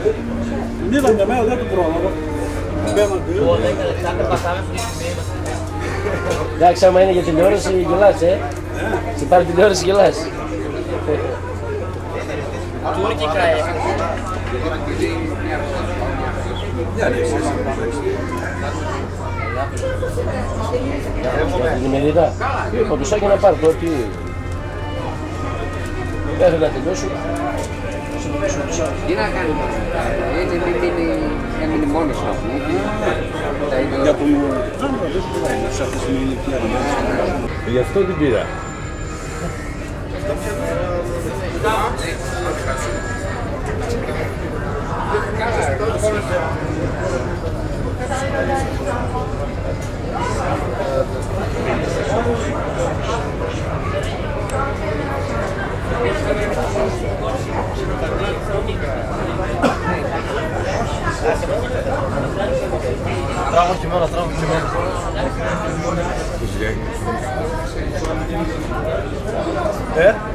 Την είδα μια μέρα, δεν του πρόλαβα. Εντάξει, άμα είναι για τηλεόραση γελάς, σε πάρει τηλεόραση γελάς. Τουρκικά την ημερίδα, ποντουσάκι να πάρει το ότι μέχρι να τελειώσω. Τι να κάνουμε, έτσι μην μείνει μόνος να πούμε. Για τον άνθρωπο δεν είναι σε αυτή την ηλικία. Γι' αυτό την πήρα. Τράβω χειμώνα, τράβω χειμώνα. Τους λέει.